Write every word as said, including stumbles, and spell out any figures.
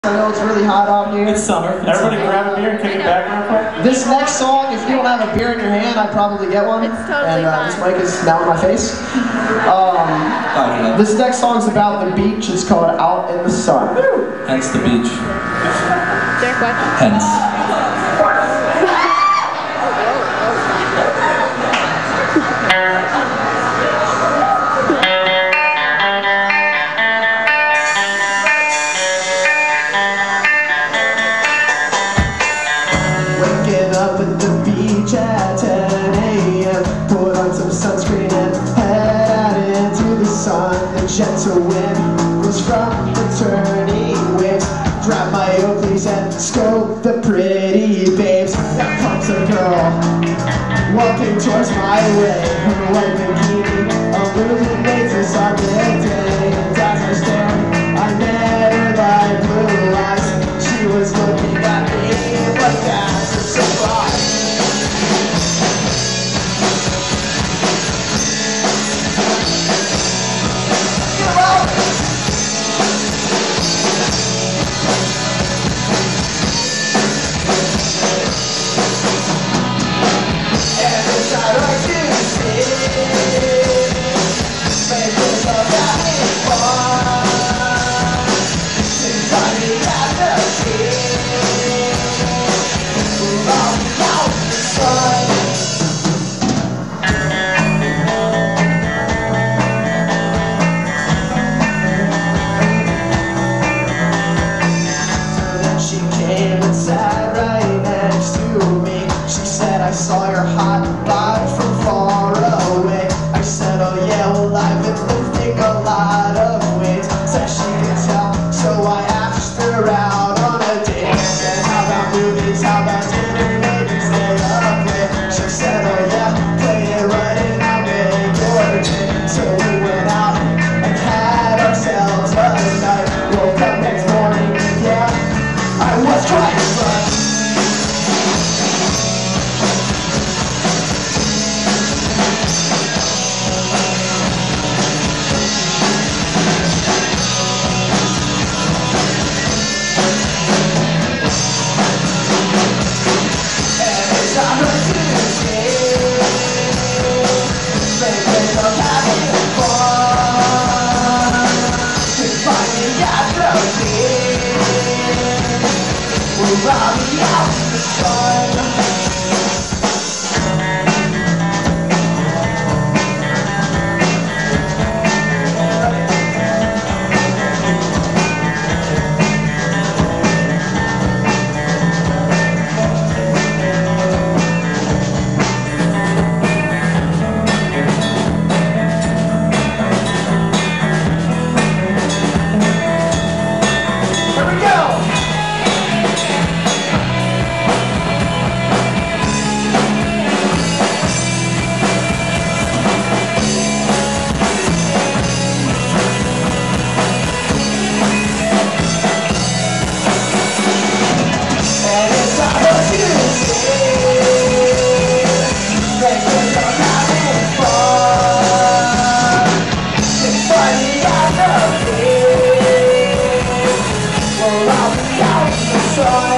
I know it's really hot out here. It's summer. Everybody grab a beer and kick it back real quick. This next song, if you don't have a beer in your hand, I'd probably get one. It's totally and uh, this fine. mic is now in my face. Um, this next song's about the beach. It's called Out in the Sun. Hence the beach. Derek, what? Hence. Waking up at the beach at ten A M Put on some sunscreen and head out into the sun. The gentle wind was from the turning waves. Grab my Oakleys and scope the pretty babes. Now comes a girl walking towards my way. Her white bikini illuminates the sun day. And as I stare, I met her light blue eyes. She was looking at me, but that's a surprise. Get out! And it's not like you see, faces of having fun. It's funny at the sea. We're all out in the sun. So then she came and sat right next to me. She said, I saw your hot bod from far away. I said, oh yeah, well I've been lifting a lot of weights. Said she could tell, so I asked her out on a date. I said, how about movies, how about dinner, maybe stay up late. She said, oh yeah, play it right and I'll make your day. So we went out and had ourselves a night. Woke up next morning, yeah, I was trying to run. I'll be out in the sun. Here we go! And it's not what you see. Faces of having fun. It's funny at the beach. Well, I'll be out in the sun.